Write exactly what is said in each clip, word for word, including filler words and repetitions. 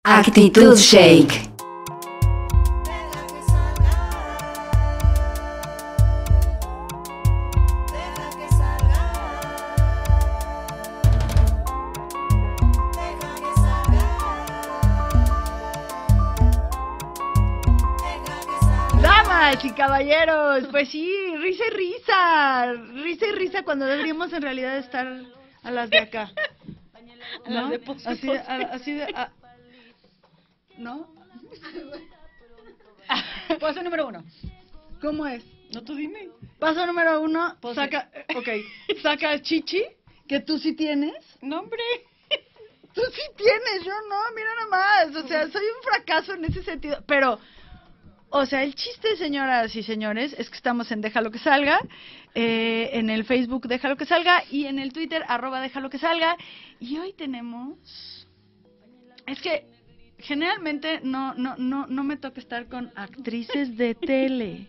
Actitud Shake. Damas y caballeros, pues sí, risa y risa, risa y risa cuando deberíamos en realidad estar a las de acá, ¿no? Así, a, así de, a, ¿no? Paso número uno. ¿Cómo es? No, tú dime. Paso número uno, Pose. saca, ok, saca chichi, que tú sí tienes. No, hombre. Tú sí tienes, yo no, mira nada más, o sea, soy un fracaso en ese sentido, pero... O sea, el chiste, señoras y señores, es que estamos en Déjalo que salga, eh, en el Facebook Déjalo que salga y en el Twitter arroba Déjalo que salga. Y hoy tenemos... Es que generalmente no no no no me toca estar con actrices de tele.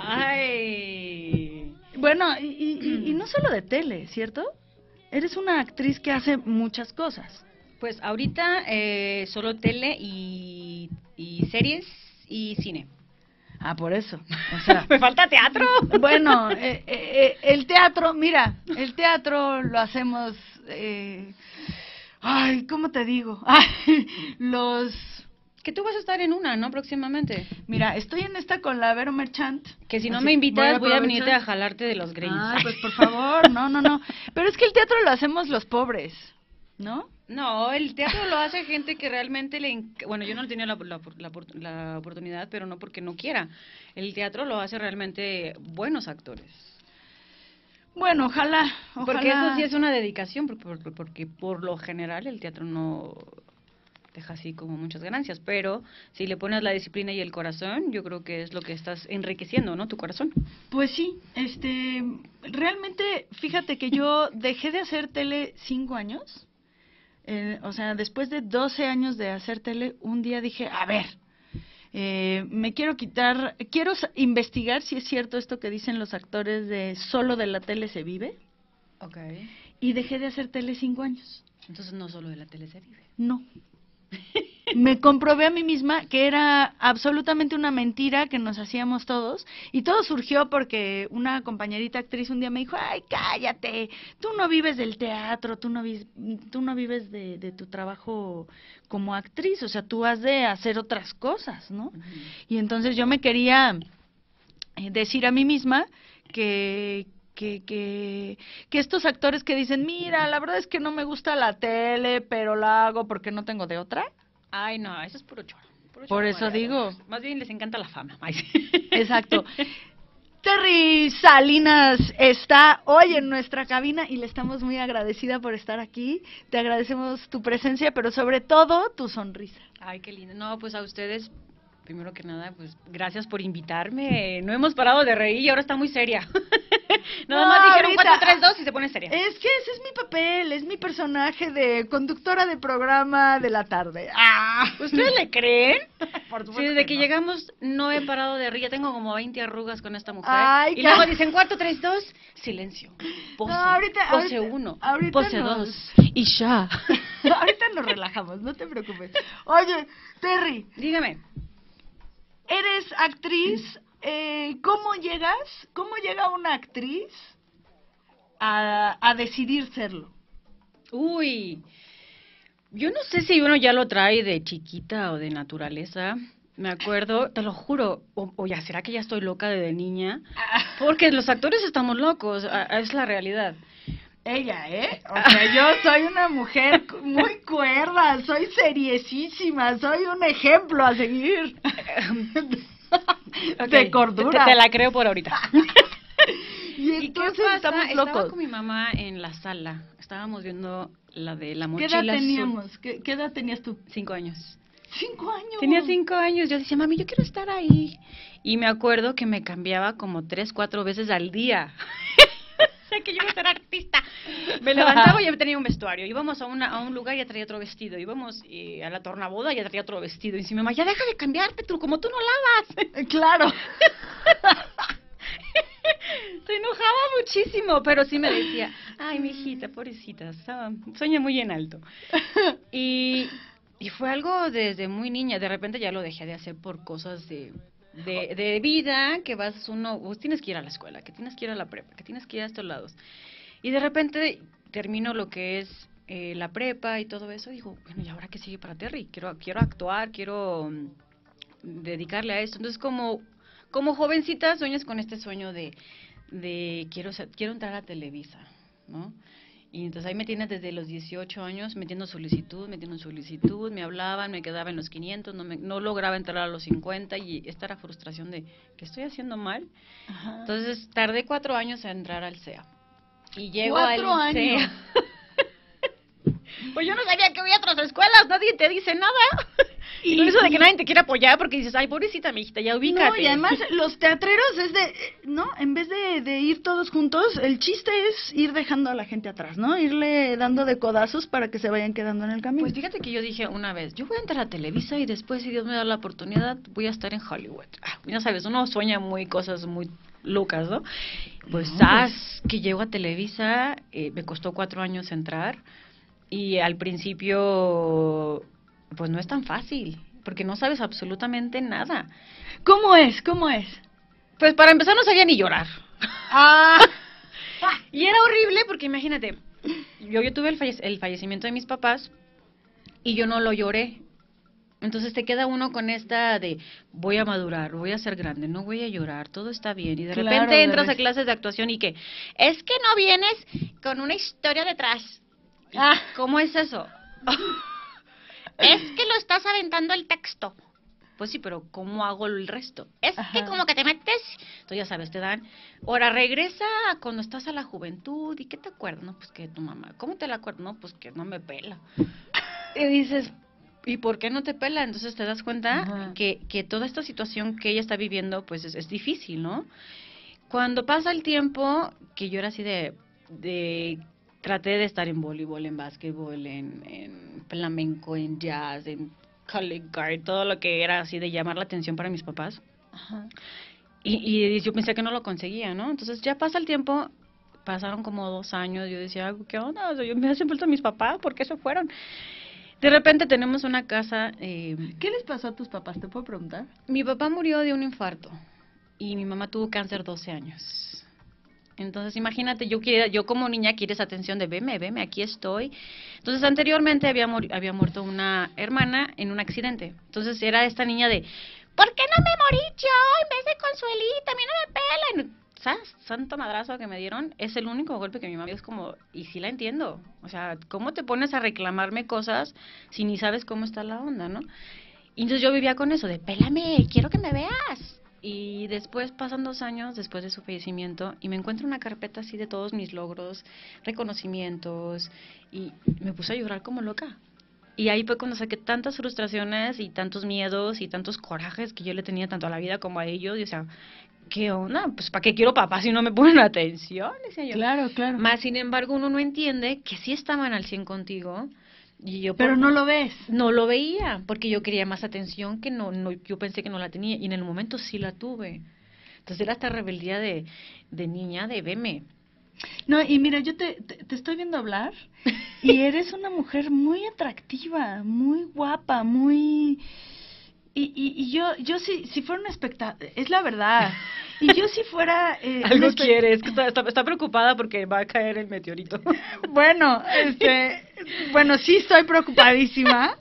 Ay. Bueno, y, y, y no solo de tele, ¿cierto? Eres una actriz que hace muchas cosas. Pues ahorita eh, solo tele y, y series y cine. Ah, por eso. O sea, me falta teatro. Bueno, eh, eh, el teatro, mira, el teatro lo hacemos, eh, ay, ¿cómo te digo? Ay, los... Que tú vas a estar en una, ¿no? Próximamente. Mira, estoy en esta con la Vero Merchant. Que si no Así, me invitas, voy a, voy a venirte a aprovechar. jalarte de los greños. Ay, pues por favor, no, no, no. Pero es que el teatro lo hacemos los pobres, ¿no? No, el teatro lo hace gente que realmente le... enc- Bueno, yo no he tenido la, la, la, la oportunidad, pero no porque no quiera. El teatro lo hace realmente buenos actores. Bueno, ojalá, ojalá. Porque eso sí es una dedicación, porque, porque, porque por lo general el teatro no deja así como muchas ganancias, pero si le pones la disciplina y el corazón, yo creo que es lo que estás enriqueciendo, ¿no? Tu corazón. Pues sí, este, realmente, fíjate que yo dejé de hacer tele cinco años. Eh, o sea, después de doce años de hacer tele, un día dije, a ver, eh, me quiero quitar, quiero sa- investigar si es cierto esto que dicen los actores de solo de la tele se vive, Ok. y dejé de hacer tele cinco años. Entonces no solo de la tele se vive. No. Me comprobé a mí misma que era absolutamente una mentira que nos hacíamos todos, y todo surgió porque una compañerita actriz un día me dijo, ay, cállate, tú no vives del teatro, tú no, vis- tú no vives de, de tu trabajo como actriz, o sea, tú has de hacer otras cosas, ¿no? Ujú. Y entonces yo me quería eh, decir a mí misma que... Que, que, que estos actores que dicen, mira, la verdad es que no me gusta la tele, pero la hago porque no tengo de otra. Ay, no, eso es puro choro. Puro Por choro eso mareado. digo. Más bien les encanta la fama. Ay, sí. Exacto. Terry Salinas está hoy en nuestra cabina y le estamos muy agradecida por estar aquí. Te agradecemos tu presencia, pero sobre todo tu sonrisa. Ay, qué lindo. No, pues a ustedes, primero que nada, pues gracias por invitarme. No hemos parado de reír y ahora está muy seria. Nada No, más dijeron ahorita- cuatro, tres, dos y se pone seria. Es que ese es mi papel, es mi personaje de conductora de programa de la tarde. Ah, ¿Ustedes le creen? Por Sí, supuesto desde que que no. llegamos no he parado de reír. Ya tengo como veinte arrugas con esta mujer. Ay, y qué- luego dicen cuatro, tres, dos, silencio. Pose, No, ahorita- pose ahorita- uno, ahorita pose nos- dos y ya. Ahorita nos relajamos, no te preocupes. Oye, Terry, Dígame. eres actriz, eh, ¿cómo llegas? ¿Cómo llega una actriz a, a decidir serlo? Uy, yo no sé si uno ya lo trae de chiquita o de naturaleza. Me acuerdo, te lo juro, o, o ya será que ya estoy loca desde niña, porque los actores estamos locos, a- a- es la realidad. Ella, ¿eh? O sea, yo soy una mujer cu- muy cuerda, soy seriesísima, soy un ejemplo a seguir. Ok, De cordura. Te, te la creo por ahorita. Y ¿Y qué entonces pasa? estamos Estaba locos. con mi mamá en la sala, estábamos viendo la de la ¿Qué mochila edad azul. teníamos? ¿Qué, qué edad tenías tú? Cinco años. Cinco años. Tenía cinco años, yo decía, mami, yo quiero estar ahí. Y me acuerdo que me cambiaba como tres, cuatro veces al día. O sea, que yo iba a ser artista. Me levantaba y ya tenía un vestuario. Íbamos a, una, a un lugar y ya traía otro vestido. Íbamos eh, a la tornaboda y ya traía otro vestido. Y dice mi mamá, ya deja de cambiarte, tú, como tú no lavas. Eh, Claro. Se enojaba muchísimo, pero sí me decía, ay, mi hijita, pobrecita, estaba, sueña muy en alto. Y, Y fue algo desde muy niña, de repente ya lo dejé de hacer por cosas de, de, de vida, que vas uno, vos tienes que ir a la escuela, que tienes que ir a la prepa, que tienes que ir a estos lados. Y de repente termino lo que es eh, la prepa y todo eso, y digo, bueno, ¿y ahora qué sigue para Terry? Quiero, quiero actuar, quiero um, dedicarle a esto. Entonces, como, como jovencita sueñas con este sueño de, de quiero, ser, quiero entrar a Televisa, ¿no? Y entonces ahí me tienen desde los dieciocho años metiendo solicitud, metiendo solicitud, me hablaban, me quedaba en los quinientos, no, me, no lograba entrar a los cincuenta y esta era frustración de que estoy haciendo mal. Ajá. Entonces tardé cuatro años en entrar al C E A. Y llego ¿Cuatro al años? C E A. Pues yo no sabía que había otras escuelas, nadie te dice nada. Y, y eso de que nadie te quiere apoyar porque dices, ay, pobrecita, mi hijita, ya ubícate. No, y además los teatreros es de, ¿no? En vez de, de ir todos juntos, el chiste es ir dejando a la gente atrás, ¿no? Irle dando de codazos para que se vayan quedando en el camino. Pues fíjate que yo dije una vez, yo voy a entrar a Televisa y después, si Dios me da la oportunidad, voy a estar en Hollywood. Ah, ya sabes, uno sueña muy cosas muy locas, ¿no? Pues, no, sabes pues... que llego a Televisa, eh, me costó cuatro años entrar y al principio... pues no es tan fácil, porque no sabes absolutamente nada. ¿Cómo es? ¿Cómo es? Pues para empezar no sabía ni llorar. Ah. Y era horrible porque imagínate, yo, yo tuve el, falle el fallecimiento de mis papás y yo no lo lloré. Entonces te queda uno con esta de voy a madurar, voy a ser grande, no voy a llorar, todo está bien. Y de claro, repente entras a clases de actuación y que es que no vienes con una historia detrás. Ah. ¿Cómo es eso? Es que lo estás aventando el texto. Pues sí, pero ¿cómo hago el resto? Es Ajá. que como que te metes, tú ya sabes, te dan, ahora regresa cuando estás a la juventud, ¿y qué te acuerdas? No, pues que tu mamá, ¿cómo te la acuerdas? No, pues que no me pela. Y dices, ¿y por qué no te pela? Entonces te das cuenta que, que toda esta situación que ella está viviendo, pues es, es difícil, ¿no? Cuando pasa el tiempo, que yo era así de... de traté de estar en voleibol, en básquetbol, en, en flamenco, en jazz, en color guard, todo lo que era así de llamar la atención para mis papás. Ajá. Y, y yo pensé que no lo conseguía, ¿no? Entonces ya pasa el tiempo, pasaron como dos años, yo decía, ¿qué onda? O sea, yo me hacen falta mis papás, ¿por qué se fueron? De repente tenemos una casa... Eh, ¿Qué les pasó a tus papás? ¿Te puedo preguntar? Mi papá murió de un infarto y mi mamá tuvo cáncer doce años. Entonces, imagínate, yo quiero, yo como niña quieres atención de veme, veme, aquí estoy. Entonces, anteriormente había, había muerto una hermana en un accidente. Entonces, era esta niña de, ¿por qué no me morí yo en vez de Consuelita? A mí no me pela. ¿Sabes? Santo madrazo que me dieron. Es el único golpe que mi mamá es como, y sí la entiendo. O sea, ¿cómo te pones a reclamarme cosas si ni sabes cómo está la onda, no? Y entonces yo vivía con eso de, pélame, quiero que me veas. Y después pasan dos años después de su fallecimiento y me encuentro una carpeta así de todos mis logros, reconocimientos, y me puse a llorar como loca. Y ahí fue cuando saqué tantas frustraciones y tantos miedos y tantos corajes que yo le tenía tanto a la vida como a ellos. Y o sea, ¿qué onda? Pues ¿para qué quiero papá si no me ponen atención? Decía yo. Claro, claro. Más sin embargo uno no entiende que sí estaban al cien contigo. Y yo pero por, no lo ves. No lo veía, porque yo quería más atención que no, no, yo pensé que no la tenía, y en el momento sí la tuve. Entonces era esta rebeldía de, de niña, de veme. No, y mira, yo te, te, te estoy viendo hablar, y eres una mujer muy atractiva, muy guapa, muy... Y, y, y yo, yo si, si fuera una espectadora, es la verdad, y yo si fuera... Eh, Algo quieres, que está, está, está preocupada porque va a caer el meteorito. Bueno, este, bueno, sí estoy preocupadísima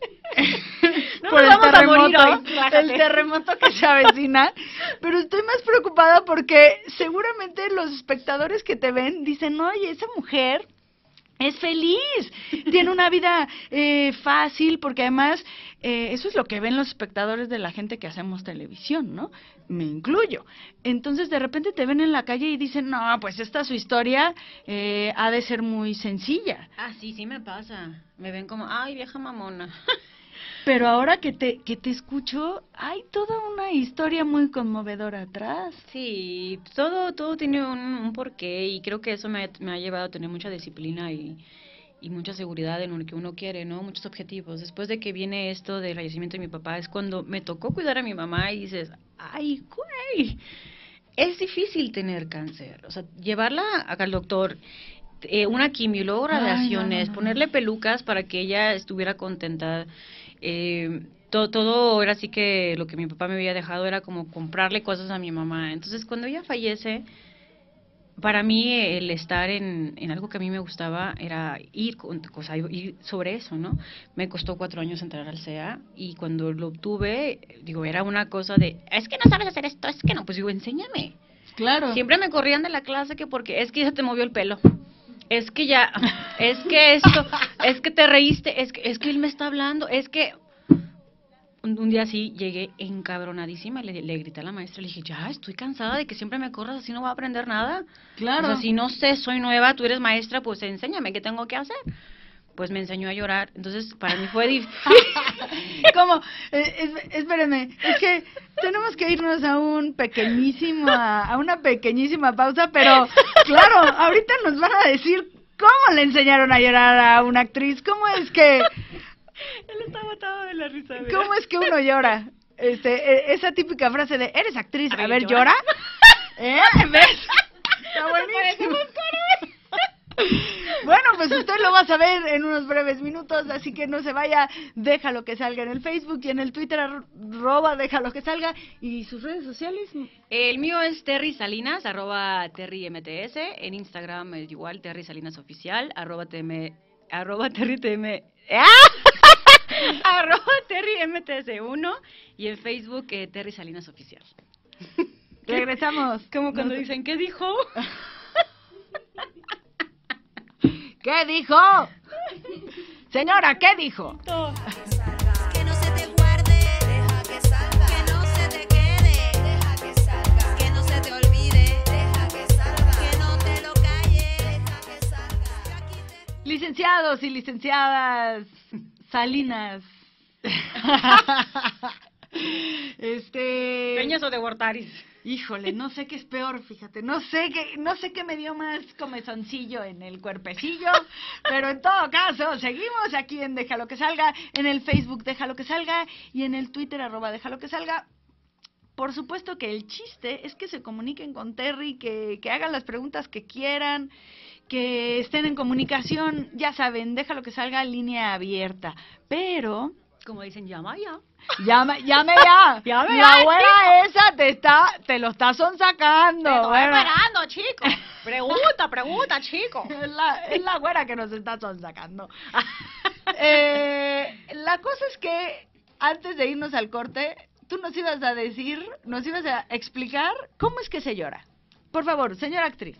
no por el vamos terremoto, a morir hoy, el terremoto que se avecina, pero estoy más preocupada porque seguramente los espectadores que te ven dicen, oye, esa mujer... es feliz, tiene una vida eh, fácil, porque además eh, eso es lo que ven los espectadores de la gente que hacemos televisión, ¿no? Me incluyo. Entonces de repente te ven en la calle y dicen, no, pues esta su historia eh, ha de ser muy sencilla. Ah, sí, sí me pasa. Me ven como, ay, vieja mamona. Pero ahora que te que te escucho, hay toda una historia muy conmovedora atrás. Sí, todo todo tiene un, un porqué, y creo que eso me, me ha llevado a tener mucha disciplina y, y mucha seguridad en lo que uno quiere, ¿no? Muchos objetivos. Después de que viene esto del fallecimiento de mi papá, es cuando me tocó cuidar a mi mamá y dices, ay, güey, es difícil tener cáncer. O sea, llevarla al doctor, eh, una quimio, luego radiaciones, ay, no, no, no. ponerle pelucas para que ella estuviera contenta. Eh, todo, todo era así que lo que mi papá me había dejado era como comprarle cosas a mi mamá. Entonces, cuando ella fallece, para mí el estar en, en algo que a mí me gustaba era ir, con, o sea, ir sobre eso, ¿no? Me costó cuatro años entrar al C E A y cuando lo obtuve, digo, era una cosa de, es que no sabes hacer esto, es que no, pues digo, enséñame. Claro. Siempre me corrían de la clase que porque es que ya te movió el pelo. Es que ya, es que esto, es que te reíste, es que, es que él me está hablando, es que... Un, un día así llegué encabronadísima y le, le grité a la maestra, le dije, ya, estoy cansada de que siempre me corras, así no voy a aprender nada. Claro. O sea, si no sé, soy nueva, tú eres maestra, pues enséñame qué tengo que hacer. Pues me enseñó a llorar, entonces para mí fue difícil. ¿Cómo? Eh, es, espérenme, es que tenemos que irnos a un pequeñísimo, a, a una pequeñísima pausa, pero claro, ahorita nos van a decir cómo le enseñaron a llorar a una actriz, cómo es que... Él está botado de la risa. ¿Verdad? ¿Cómo es que uno llora? Este, eh, esa típica frase de, ¿eres actriz? A ver, a ver ¿llora? ¿llora? ¿Eh? ¿Ves? Está buenísimo. Bueno, pues usted lo va a saber en unos breves minutos, así que no se vaya. Déjalo que salga en el Facebook y en el Twitter, arroba déjalo que salga. ¿Y sus redes sociales? El mío es Terry Salinas, arroba Terry M T S. En Instagram es igual, Terry Salinas Oficial, arroba TM, arroba Terry TM... ¡Ah! arroba Terry M T S uno y en Facebook eh, Terry Salinas Oficial. Regresamos. Como cuando no dicen, ¿qué dijo? ¿Qué dijo? Señora, ¿qué dijo? Que no se te guarde, deja que salga. Que no se te quede, deja que salga. Que no se te olvide, deja que salga. Que no te lo calles, deja que salga. Que aquí te... Licenciados y licenciadas Salinas. este... ¿Peñas o de Huertaris? Híjole, no sé qué es peor, fíjate, no sé qué, no sé qué me dio más comezoncillo en el cuerpecillo, pero en todo caso, seguimos aquí en Déjalo que salga, en el Facebook Déjalo que salga y en el Twitter arroba Déjalo que salga. Por supuesto que el chiste es que se comuniquen con Terry, que, que hagan las preguntas que quieran, que estén en comunicación, ya saben, Déjalo que salga, línea abierta, pero... Como dicen, llama ya. Llame, llame ya. Llame la ya, güera esa te está, te lo está sonsacando. Te estoy Bueno, esperando, chico. Pregunta, pregunta, chico. es la, es la güera que nos está sonsacando. eh, la cosa es que antes de irnos al corte, tú nos ibas a decir, nos ibas a explicar cómo es que se llora. Por favor, señora actriz.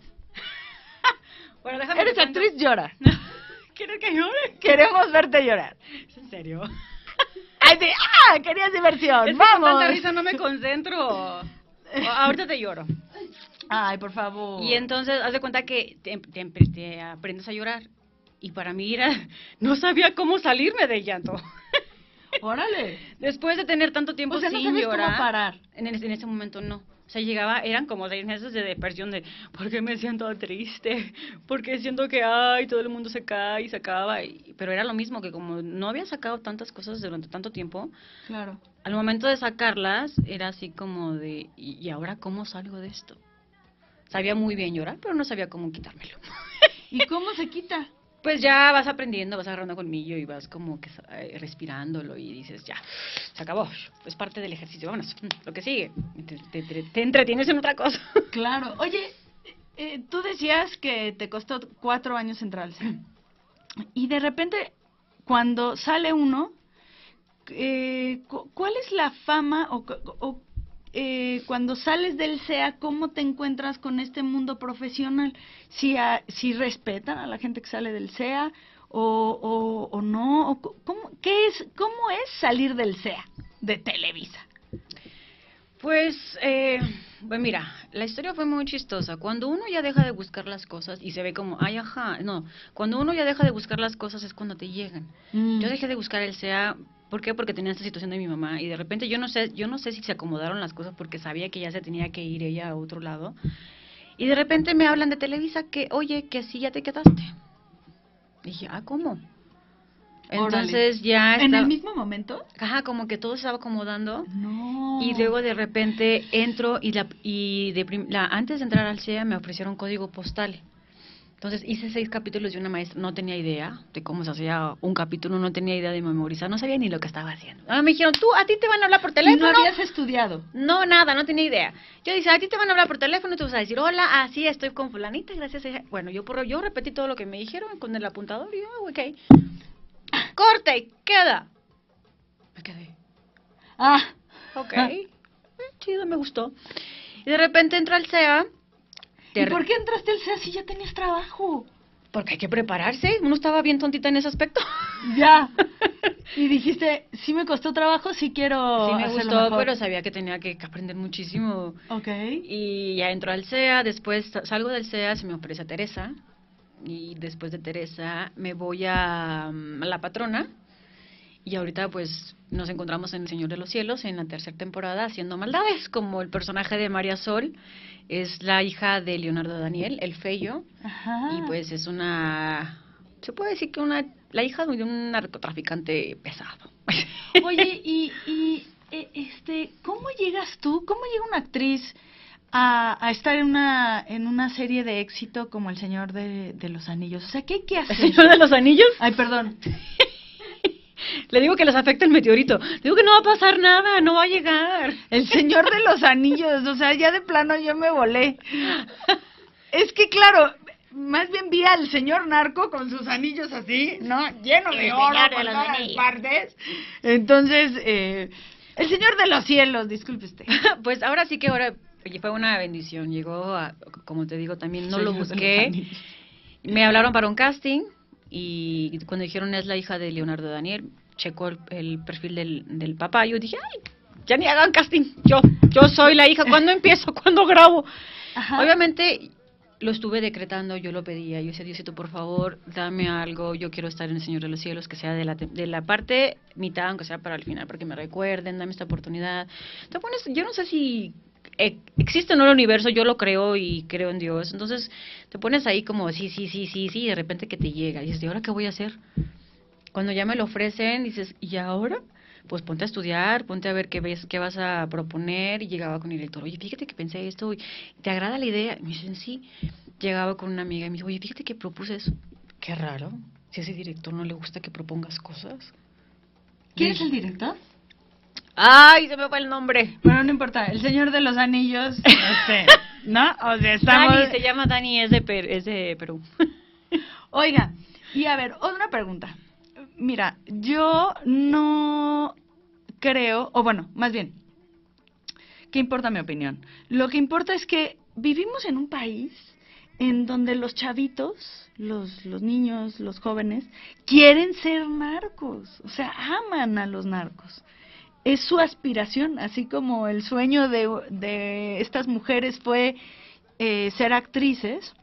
Bueno, déjame Eres te cuento. actriz, llora. ¿Quieres que llore? Queremos verte llorar. ¿Es en serio? Ay, de, ¡ah! Querías diversión. Es que Vamos. con tanta risa no me concentro. Ahorita te lloro. Ay, por favor. Y entonces, haz de cuenta que te, te, te aprendes a llorar. Y para mí era, no sabía cómo salirme del llanto. Órale. Después de tener tanto tiempo O sea, no sin sabes llorar. cómo parar. En, en, en ese momento no. O sea, llegaba, eran como seis meses de depresión de, ¿por qué me siento triste? Porque siento que, ay, todo el mundo se cae y se acaba. Y, pero era lo mismo, que como no había sacado tantas cosas durante tanto tiempo, Claro. al momento de sacarlas, era así como de, ¿y, y ahora cómo salgo de esto? Sabía muy bien llorar, pero no sabía cómo quitármelo. ¿Y cómo se quita? Pues ya vas aprendiendo, vas agarrando colmillo y vas como que eh, respirándolo y dices, ya, se acabó, es parte del ejercicio, vámonos, lo que sigue. Te, te, te, te entretienes en otra cosa. Claro. Oye, eh, tú decías que te costó cuatro años entrar al C E A. Y de repente, cuando sale uno, eh, cu- ¿cuál es la fama o, o eh, cuando sales del C E A, cómo te encuentras con este mundo profesional? Si, a, si respetan a la gente que sale del C E A o, o, o no, o cómo, ¿qué es, ¿cómo es salir del C E A de Televisa? Pues, eh, pues mira, la historia fue muy chistosa. Cuando uno ya deja de buscar las cosas y se ve como, ay, ajá, no, cuando uno ya deja de buscar las cosas es cuando te llegan. Mm. Yo dejé de buscar el C E A, ¿por qué? Porque tenía esta situación de mi mamá y de repente yo no sé, yo no sé si se acomodaron las cosas porque sabía que ya se tenía que ir ella a otro lado. Y de repente me hablan de Televisa que, oye, que sí ya te quedaste. Dije, ah, ¿cómo? Entonces Órale. ya ¿En estaba- el mismo momento? Ajá, como que todo se estaba acomodando. No. Y luego de repente entro y, la, y de prim- la, antes de entrar al C E A me ofrecieron código postal. Entonces hice seis capítulos y una maestra no tenía idea de cómo se hacía un capítulo, no tenía idea de memorizar, no sabía ni lo que estaba haciendo. Ah, me dijeron, tú, a ti te van a hablar por ¿Y teléfono. no habías estudiado? No, nada, no tenía idea. Yo dije, a ti te van a hablar por teléfono, tú vas a decir, hola, así estoy con fulanita, gracias. a- Bueno, yo por yo repetí todo lo que me dijeron con el apuntador y yo, ah, ok. Corte, queda. Me quedé. Ah, Ok. Eh, chido, me gustó. Y de repente entra el C E A. ¿y por qué entraste al C E A si ya tenías trabajo? Porque hay que prepararse. Uno estaba bien tontita en ese aspecto. Ya. Y dijiste, sí me costó trabajo, sí quiero Sí me hacerlo gustó, mejor. pero sabía que tenía que aprender muchísimo. Ok. Y ya entró al C E A, después sa- salgo del C E A, se me ofrece a Teresa. Y después de Teresa me voy a, mm, a La Patrona. Y ahorita pues nos encontramos en El Señor de los Cielos en la tercera temporada haciendo maldades, como el personaje de María Sol. Es la hija de Leonardo Daniel, el Feyo. Ajá. Y pues es una, se puede decir que una, la hija de un narcotraficante pesado. Oye, y, y eh, este, ¿cómo llegas tú? ¿Cómo llega una actriz a, a estar en una en una serie de éxito como El Señor de, de los Anillos? O sea, ¿qué hay que ¿El hacer? Señor de los Anillos? Ay, perdón. Le digo que les afecta el meteorito. Le digo que no va a pasar nada, no va a llegar. El Señor de los Anillos, o sea, ya de plano yo me volé. Es que claro, más bien vi al señor narco con sus anillos así, ¿no? Lleno de El oro señor de por los todas las anillos. partes. Entonces, eh, el Señor de los Cielos, disculpe usted. Pues ahora sí que ahora oye, fue una bendición. Llegó, a, como te digo, también no lo Señor de los busqué. Anillos. Me hablaron para un casting y cuando dijeron es la hija de Leonardo Daniel, checó el, el perfil del, del papá. Yo dije, ay, ya ni hagan casting. Yo, yo soy la hija. ¿Cuándo empiezo? ¿Cuándo grabo? Ajá. Obviamente lo estuve decretando, yo lo pedía, yo decía, Diosito, por favor, dame algo, yo quiero estar en El Señor de los Cielos, que sea de la, te- de la parte mitad, aunque sea para el final, para que me recuerden, dame esta oportunidad. Te pones, yo no sé si eh, existe o no el universo, yo lo creo y creo en Dios, entonces te pones ahí como, sí, sí, sí, sí, sí, y de repente que te llega, y dices, ¿y ahora qué voy a hacer? Cuando ya me lo ofrecen, dices, ¿y ahora? Pues ponte a estudiar, ponte a ver qué ves, qué vas a proponer. Y llegaba con el director, oye, fíjate que pensé esto, y ¿te agrada la idea? Y me dicen, sí. Llegaba con una amiga y me dice, oye, fíjate que propuse eso. Qué raro, si a ese director no le gusta que propongas cosas. ¿Quién Y- es el director? ¡Ay, se me fue el nombre! Bueno, no importa, El Señor de los Anillos, este, ¿no? O sea, estamos... Dani, se llama Dani, es de, Per- es de Perú. Oiga, y a ver, otra pregunta. Mira, yo no creo, o bueno, más bien, ¿qué importa mi opinión? Lo que importa es que vivimos en un país en donde los chavitos, los, los niños, los jóvenes, quieren ser narcos, o sea, aman a los narcos. Es su aspiración, así como el sueño de, de estas mujeres fue eh, ser actrices.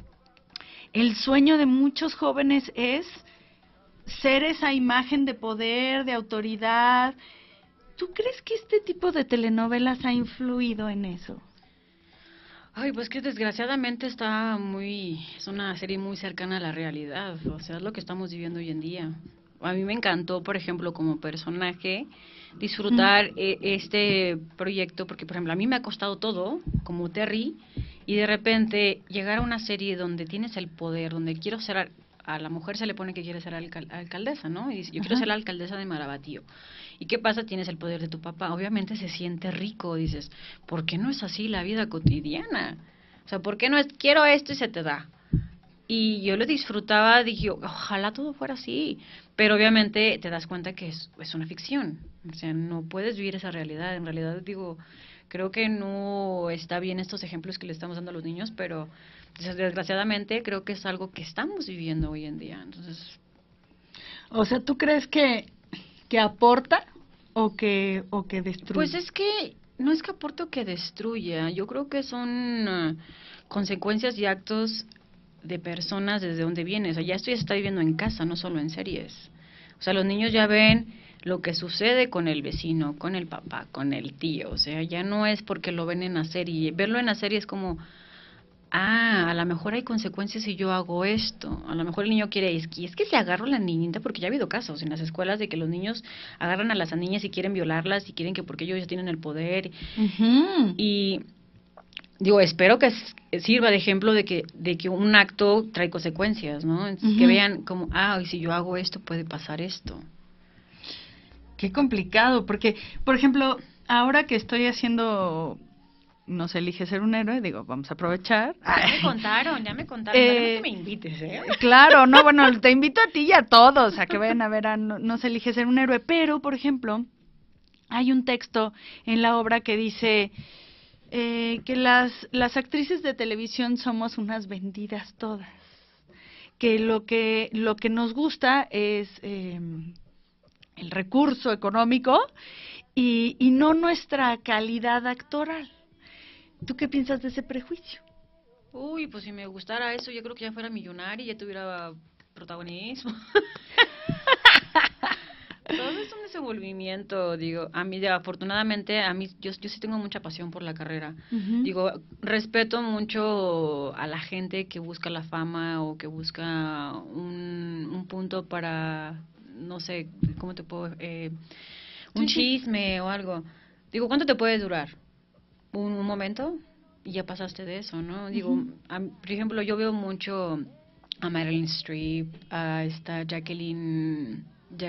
El sueño de muchos jóvenes es ser esa imagen de poder, de autoridad. ¿Tú crees que este tipo de telenovelas ha influido en eso? Ay, pues que desgraciadamente está muy, es una serie muy cercana a la realidad, o sea, es lo que estamos viviendo hoy en día. A mí me encantó, por ejemplo, como personaje, disfrutar eh, este proyecto, porque, por ejemplo, a mí me ha costado todo, como Terry, y de repente llegar a una serie donde tienes el poder, donde quiero ser, al- a la mujer se le pone que quiere ser alcal- alcaldesa, ¿no? Y dice, yo quiero Ajá. ser la alcaldesa de Marabatío. ¿Y qué pasa? Tienes el poder de tu papá. Obviamente se siente rico, dices, ¿por qué no es así la vida cotidiana? O sea, ¿por qué no es, quiero esto y se te da? Y yo lo disfrutaba, dije, ojalá todo fuera así, pero obviamente te das cuenta que es, es una ficción, o sea, no puedes vivir esa realidad. En realidad, digo, creo que no está bien estos ejemplos que le estamos dando a los niños, pero desgraciadamente creo que es algo que estamos viviendo hoy en día. Entonces, O sea, ¿tú crees que, que aporta o que, o que destruye? pues es que no es que aporte o que destruya, yo creo que son ah, consecuencias y actos de personas desde donde vienes. O sea, ya esto ya se está viviendo en casa, no solo en series. O sea, los niños ya ven lo que sucede con el vecino, con el papá, con el tío. O sea, ya no es porque lo ven en la serie. Verlo en la serie es como, ah, a lo mejor hay consecuencias si yo hago esto. A lo mejor el niño quiere, es que, es que si agarro a la niñita, porque ya ha habido casos en las escuelas de que los niños agarran a las niñas y quieren violarlas y quieren que porque ellos ya tienen el poder. Ujú. Y digo, espero que s- sirva de ejemplo de que de que un acto trae consecuencias, ¿no? Entonces, Ujú. que vean como, ah, y si yo hago esto puede pasar esto. Qué complicado, porque, por ejemplo, ahora que estoy haciendo No se elige ser un héroe, digo, vamos a aprovechar. Ya me contaron, ya me contaron. Eh, Ojalá que me invites, ¿eh? Claro, no, bueno, te invito a ti y a todos a que vayan a ver a No, no se elige ser un héroe, pero, por ejemplo, hay un texto en la obra que dice eh, que las, las actrices de televisión somos unas vendidas todas, que lo que, lo que nos gusta es eh, el recurso económico y, y no nuestra calidad actoral. ¿Tú qué piensas de ese prejuicio? Uy, pues si me gustara eso, yo creo que ya fuera millonaria y ya tuviera protagonismo. Todo es un desenvolvimiento, digo, a mí, afortunadamente, a mí, yo, yo sí tengo mucha pasión por la carrera. Ujú. Digo, respeto mucho a la gente que busca la fama o que busca un, un punto para, no sé, ¿cómo te puedo...? Eh, un Sí, sí. chisme o algo. Digo, ¿cuánto te puede durar? ¿Un, un momento? Y ya pasaste de eso, ¿no? Digo, Ujú. a- por ejemplo, yo veo mucho a Marilyn Streep, a esta Jacqueline...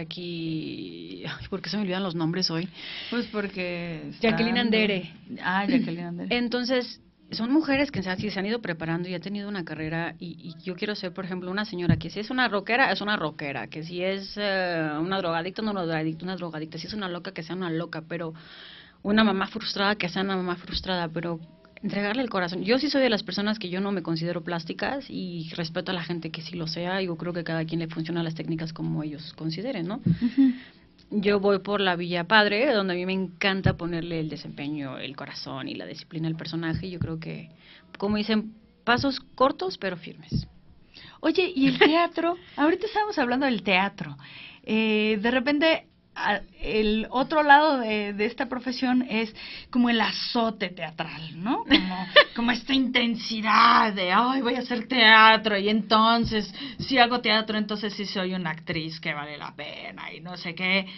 Jackie... Ay, ¿por qué se me olvidan los nombres hoy? Pues porque... Jacqueline están- Andere. Ah, Jacqueline Andere. Entonces, son mujeres que se, han- sí se han ido preparando y han tenido una carrera y, y yo quiero ser, por ejemplo, una señora que si es una rockera, es una rockera, que si es eh, una drogadicta, no una drogadicta, una drogadicta, si es una loca, que sea una loca, pero una mamá frustrada, que sea una mamá frustrada, pero entregarle el corazón. Yo sí soy de las personas que yo no me considero plásticas y respeto a la gente que sí lo sea. Yo creo que cada quien le funcionan las técnicas como ellos consideren, ¿no? Ujú. Yo voy por la Villa Padre, donde a mí me encanta ponerle el desempeño, el corazón y la disciplina al personaje. Yo creo que, como dicen, pasos cortos pero firmes. Oye, ¿y el teatro? Ahorita estábamos hablando del teatro. Eh, de repente, a- el otro lado de, de esta profesión es como el azote teatral, ¿no? Como, como esta intensidad de, ay, voy a hacer teatro y entonces, si hago teatro, entonces sí soy una actriz que vale la pena y no sé qué.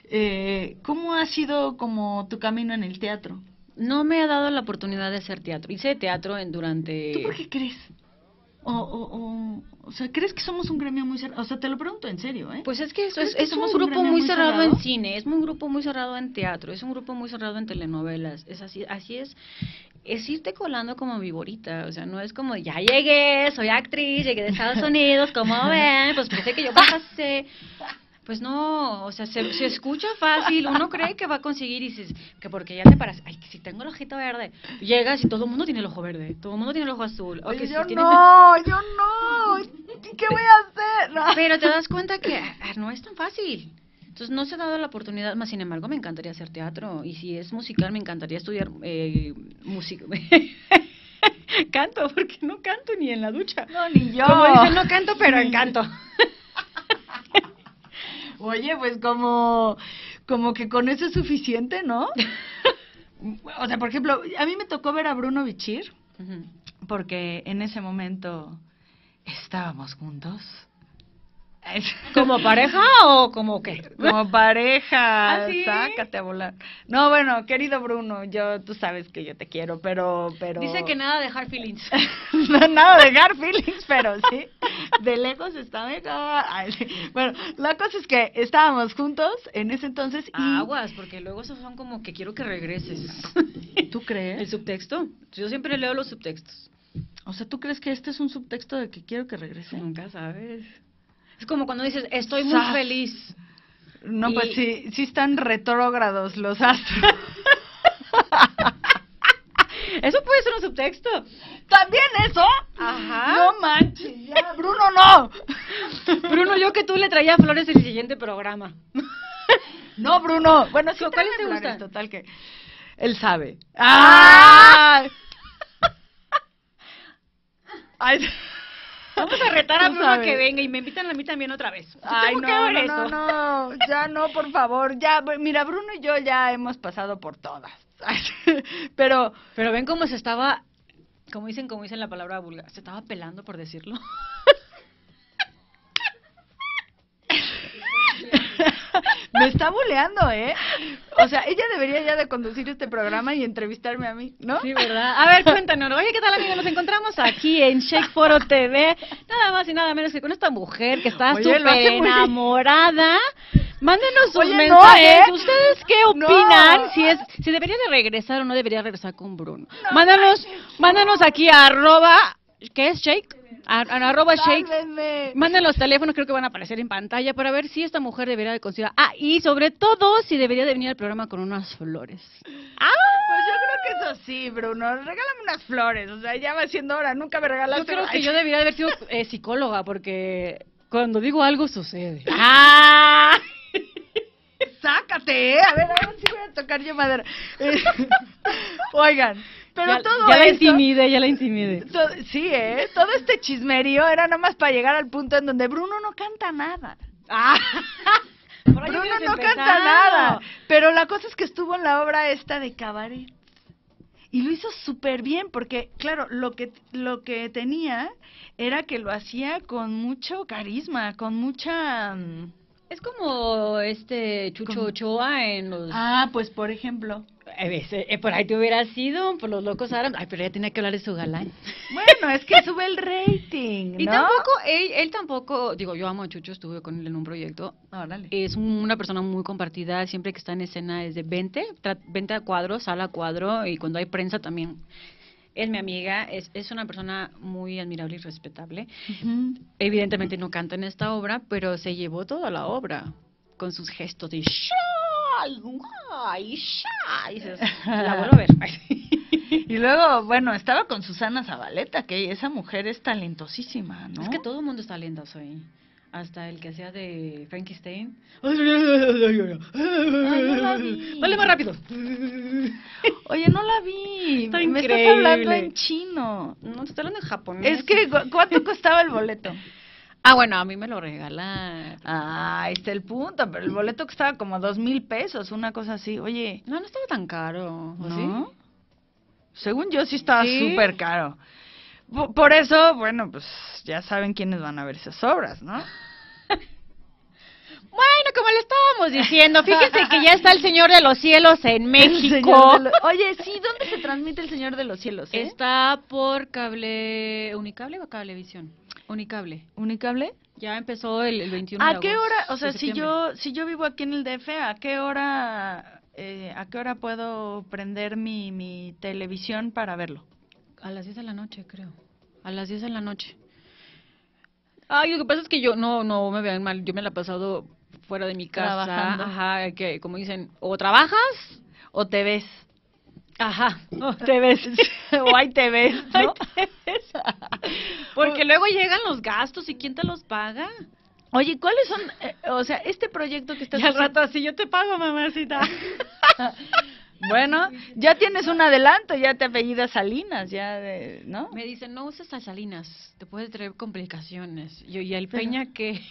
Eh, ¿Cómo ha sido como tu camino en el teatro? No me ha dado la oportunidad de hacer teatro. Hice teatro en durante... ¿Tú por qué crees? O, o, o, o sea, ¿crees que somos un gremio muy cerrado? O sea, te lo pregunto en serio, ¿eh? Pues es que eso ¿Crees es, que es un somos un grupo gremio muy muy cerrado, cerrado? en cine, es un grupo muy cerrado en teatro, es un grupo muy cerrado en telenovelas, es así, así es, es irte colando como viborita, o sea, no es como, ya llegué, soy actriz, llegué de Estados Unidos, ¿cómo ven? Pues pensé que yo pasé. Pues no, o sea, se, se escucha fácil, uno cree que va a conseguir y dices, que porque ya te paras, ay, que si tengo el ojito verde, llegas y todo el mundo tiene el ojo verde, todo el mundo tiene el ojo azul, o que Oye, si yo tiene- no, yo no. ¿Y qué voy a hacer? No. Pero te das cuenta que ah, no es tan fácil. Entonces no se ha dado la oportunidad, más sin embargo me encantaría hacer teatro y si es musical me encantaría estudiar eh, música. Canto, porque no canto ni en la ducha. No, ni yo. Como dicen, no canto, pero encanto. Oye, pues como, como que con eso es suficiente, ¿no? O sea, por ejemplo, a mí me tocó ver a Bruno Bichir, Ujú. porque en ese momento estábamos juntos. ¿Como pareja o como qué? Como pareja, ¿Ah, sí? sácate a volar. No, bueno, querido Bruno, yo, tú sabes que yo te quiero, pero, pero... Dice que nada de hard feelings. No, nada de hard feelings, pero sí, de lejos está mejor. Ay, sí. Bueno, la cosa es que estábamos juntos en ese entonces y... Aguas, porque luego esos son como que quiero que regreses. ¿Tú crees? El subtexto. Yo siempre leo los subtextos. O sea, ¿tú crees que este es un subtexto de que quiero que regrese? Nunca sabes. Es como cuando dices, estoy muy Sas. feliz. No, Y- pues sí, sí están retrógrados los astros. Eso puede ser un subtexto. ¿También eso? Ajá. No manches, ya, Bruno, no. Bruno, yo que tú le traía flores en el siguiente programa. No, Bruno. Bueno, sí, ¿Cuáles tráeme te flores, gustan? Total que él sabe. ¡Ah! Ay, Vamos a retar a Tú Bruno a sabes. que venga y me invitan a mí también otra vez. Yo Ay, tengo no, que ver no, eso. no, no, ya no, por favor, ya, mira, Bruno y yo ya hemos pasado por todas, pero, Pero ven cómo se estaba, como dicen, como dicen la palabra vulgar, se estaba pelando por decirlo. Me está buleando, ¿eh? O sea, ella debería ya de conducir este programa y entrevistarme a mí, ¿no? Sí, ¿verdad? A ver, cuéntanos. Oye, ¿qué tal, amigo? Nos encontramos aquí en Shake Foro T V. Nada más y nada menos que con esta mujer que está Oye, lo hace súper muy bien. enamorada. Mándenos sus Oye, no, mensajes. ¿eh? ¿Ustedes qué No. opinan? Si es si debería de regresar o no debería regresar con Bruno. No mándanos, manches, mándanos aquí a arroba, ¿qué es Shake? A, a arroba Shake. Sálvenme. Manden los teléfonos, creo que van a aparecer en pantalla para ver si esta mujer debería de considerar. Ah, y sobre todo, si debería de venir al programa con unas flores. Ah, pues yo creo que eso sí, Bruno. Regálame unas flores. O sea, ya va siendo hora. Nunca me regalaste. Yo creo que Ay, yo debería de haber sido eh, psicóloga, porque cuando digo algo sucede. ¡Ah! Sácate, ¿eh? A ver, ahora sí voy a tocar yo madera. Eh, Oigan, pero ya, todo ya la esto... intimide, ya la intimide. to- sí, ¿eh? Todo este chismerío era nada más para llegar al punto en donde Bruno no canta nada. ¡Ah! Por ahí Bruno hubieras no empezado. canta nada. Pero la cosa es que estuvo en la obra esta de Cabaret. Y lo hizo súper bien, porque, claro, lo que, lo que tenía era que lo hacía con mucho carisma, con mucha... mm, Es como este Chucho ¿Cómo? Ochoa en los... Ah, pues por ejemplo. Eh, ese- eh, por ahí te hubieras ido, por los locos árabes. Ay, pero ella tenía que hablar de su galán. Bueno, es que sube el rating, Y ¿no? tampoco, él, él tampoco, digo, yo amo a Chucho, estuve con él en un proyecto. Órale. Es un- una persona muy compartida, siempre que está en escena es de veinte, tra- veinte a cuadro, sala a cuadro, y cuando hay prensa también. Es mi amiga, es, es una persona muy admirable y respetable. Ujú. Evidentemente no canta en esta obra, pero se llevó toda la obra con sus gestos de ¡Shay! ¡Guay! ¡Shay! Dices, la vuelvo a ver. Y luego, bueno, estaba con Susana Zabaleta, que esa mujer es talentosísima, ¿no? Es que todo el mundo está talentoso ahí. Hasta el que hacía de Frankenstein. la vi. Dale más rápido. Oye, no la vi. Está Me increíble. estás hablando en chino. No, te estoy hablando en japonés. Es que, ¿cu- ¿cuánto costaba el boleto? Ah, bueno, a mí me lo regalan. Ah, ahí está el punto, pero el boleto costaba como dos mil pesos, una cosa así. Oye, No, no estaba tan caro. ¿o ¿no? sí? Según yo sí estaba ¿Sí? súper caro. Po- Por eso, bueno, pues ya saben quiénes van a ver esas obras, ¿no? Bueno, como le estábamos diciendo, fíjense que ya está el Señor de los Cielos en El México. Señor de lo- Oye, sí, ¿dónde se transmite el Señor de los Cielos? Eh? Está por cable, Unicable o Cablevisión. Unicable. ¿Unicable? Ya empezó el, el veintiuno de ¿A qué agosto, hora? O sea, de si septiembre. yo si yo vivo aquí en el D F, ¿a qué hora eh, a qué hora puedo prender mi, mi televisión para verlo? A las diez de la noche, creo. A las diez de la noche. Ay, lo que pasa es que yo, no, no me vean mal, yo me la he pasado fuera de mi casa. Trabajando. Ajá, que como dicen, o trabajas, ¿O te ves? ajá, o te ves. o ahí te ves, Ay, ¿no? te ves. Porque luego llegan los gastos y ¿quién te los paga? Oye, ¿cuáles son? eh, o sea, este proyecto que estás Y al haciendo- rato así, yo te pago, mamacita. Bueno, ya tienes un adelanto, ya te apellidas Salinas, ya, de- ¿no? Me dicen, no uses a Salinas, te puede traer complicaciones. Yo, ¿y el Pero- Peña qué?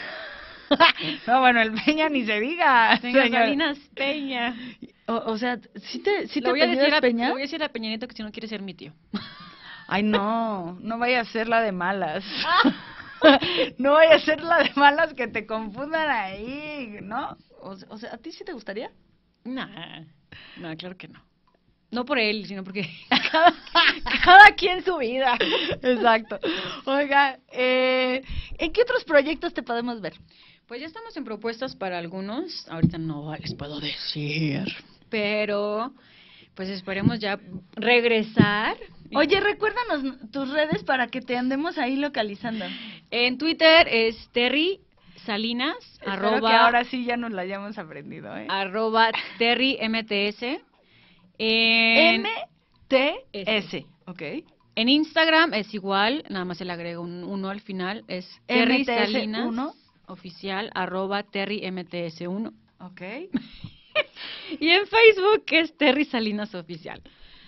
No, bueno, el Peña ni se diga. Venga, señor. Salinas Peña. O, o sea, ¿sí te, sí Le te voy a decir apellidas a, Peña? le voy a decir a Peña Nieto que si no quiere ser mi tío. Ay, no, no vaya a ser la de malas. No vaya a ser la de malas que te confundan ahí, ¿no? O, o sea, ¿a ti sí te gustaría? Nah, no, claro que no. No por él, sino porque cada, cada quien su vida. Exacto. Oiga, eh, ¿en qué otros proyectos te podemos ver? Pues ya estamos en propuestas para algunos. Ahorita no les puedo decir. Pero, pues esperemos ya regresar. Oye, recuérdanos tus redes para que te andemos ahí localizando. En Twitter es Terry Salinas, Espero arroba, que ahora sí ya nos la hayamos aprendido, ¿eh? arroba Terry M T S. En, M T S, ¿ok? en Instagram es igual, nada más se le agrega un uno al final, es Terry M T S Salinas uno. oficial, arroba Terry M T S uno. Ok. Y en Facebook es Terry Salinas oficial.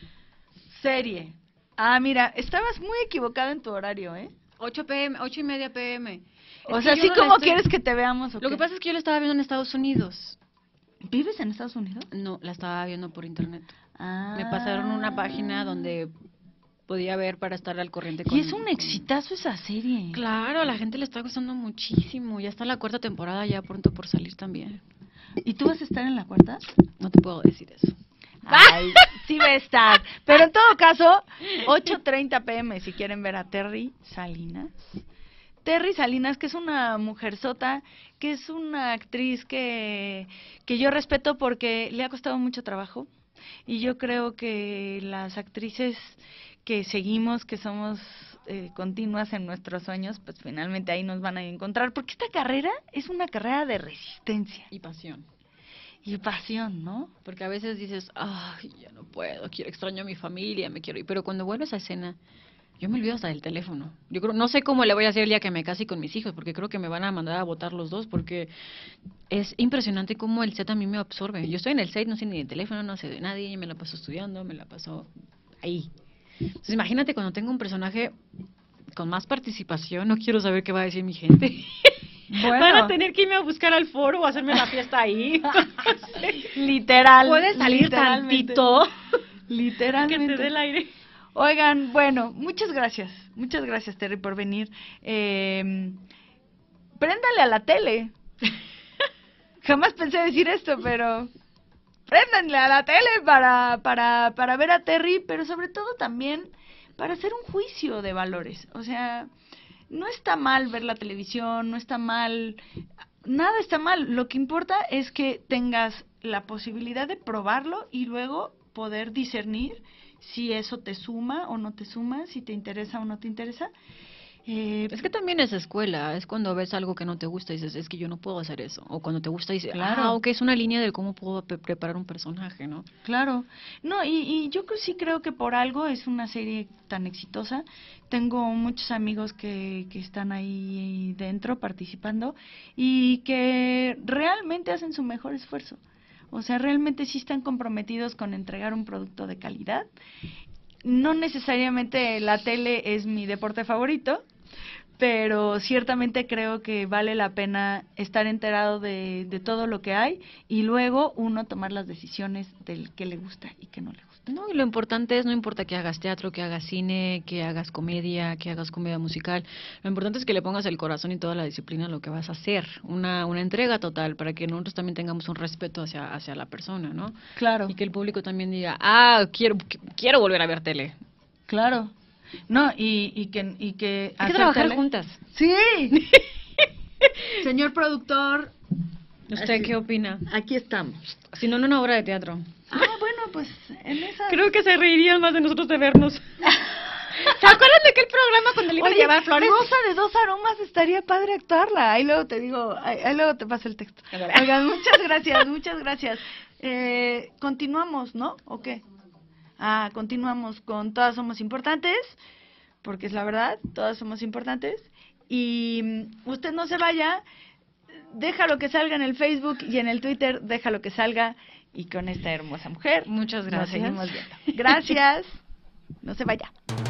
Serie. Ah, mira, estabas muy equivocado en tu horario, ¿eh? ocho pm, ocho y media pm. O Es sea, que yo ¿sí no la cómo estoy- quieres que te veamos? o Lo qué? que pasa es que yo la estaba viendo en Estados Unidos. ¿Vives en Estados Unidos? No, la estaba viendo por internet. Ah. Me pasaron una página donde podía ver para estar al corriente con... Y es un exitazo esa serie. Claro, a la gente le está gustando muchísimo. Ya está la cuarta temporada, ya pronto por salir también. ¿Y tú vas a estar en la cuarta? No te puedo decir eso. Ay, sí va a estar. Pero en todo caso, ocho treinta pm si quieren ver a Terry Salinas. Terry Salinas, que es una mujerzota, que es una actriz que, que yo respeto porque le ha costado mucho trabajo. Y yo creo que las actrices que seguimos, que somos eh, continuas en nuestros sueños, pues finalmente ahí nos van a encontrar. Porque esta carrera es una carrera de resistencia. Y pasión. Y pasión, ¿no? Porque a veces dices, ay, ya no puedo, quiero, extraño a mi familia, me quiero ir. Pero cuando vuelvo a esa escena, yo me olvido hasta del teléfono. Yo creo, no sé cómo le voy a hacer el día que me case con mis hijos, porque creo que me van a mandar a votar los dos, porque es impresionante cómo el set a mí me absorbe. Yo estoy en el set, no sé ni de teléfono, no sé de nadie, me la paso estudiando, me la paso ahí. Entonces imagínate cuando tengo un personaje con más participación, no quiero saber qué va a decir mi gente. Bueno. Van a tener que irme a buscar al foro o hacerme la fiesta ahí. Literal. Puedes salir literalmente. tantito. Literalmente. Que te dé el aire. Oigan, bueno, muchas gracias. Muchas gracias, Terry, por venir. Eh, préndale a la tele. Jamás pensé decir esto, pero préndanle a la tele para, para, para ver a Terry, pero sobre todo también para hacer un juicio de valores. O sea, no está mal ver la televisión, no está mal, nada está mal. Lo que importa es que tengas la posibilidad de probarlo y luego poder discernir si eso te suma o no te suma, si te interesa o no te interesa. Eh, Es que también es escuela, es cuando ves algo que no te gusta y dices, es que yo no puedo hacer eso. O cuando te gusta y dices, Claro. ah, ok, es una línea de cómo puedo pre- preparar un personaje, ¿no? Claro. No, y, y yo creo- sí creo que por algo es una serie tan exitosa. Tengo muchos amigos que, que están ahí dentro participando y que realmente hacen su mejor esfuerzo. O sea, realmente sí están comprometidos con entregar un producto de calidad. No necesariamente la tele es mi deporte favorito, pero ciertamente creo que vale la pena estar enterado de, de todo lo que hay y luego uno tomar las decisiones del que le gusta y que no le gusta. No, y lo importante es, no importa que hagas teatro, que hagas cine, que hagas comedia, que hagas comedia musical, lo importante es que le pongas el corazón y toda la disciplina a lo que vas a hacer, una, una entrega total, para que nosotros también tengamos un respeto hacia, hacia la persona, ¿no? Claro, Y que el público también diga, ah, quiero, quiero volver a ver tele. claro. No, y, y que... Y que Hay que hacer trabajar tele- juntas. Sí. Señor productor, ¿Usted Así- qué opina? aquí estamos. Si no, en una obra de teatro. Ah, bueno, pues en esa... Creo que se reirían más de nosotros de vernos. ¿Se acuerdan de aquel programa cuando le iban a Oye, llevar flores? Rosa de dos aromas, estaría padre actuarla. Ahí luego te digo, ahí, ahí luego te paso el texto. Ándale. Oigan, muchas gracias, muchas gracias. Eh, continuamos, ¿no? ¿O qué? Ah, continuamos con Todas Somos Importantes, porque es la verdad, todas somos importantes. Y mm, usted no se vaya, déjalo que salga en el Facebook y en el Twitter, déjalo que salga. Y con esta hermosa mujer, Muchas nos gracias. seguimos viendo. Gracias, no se vaya.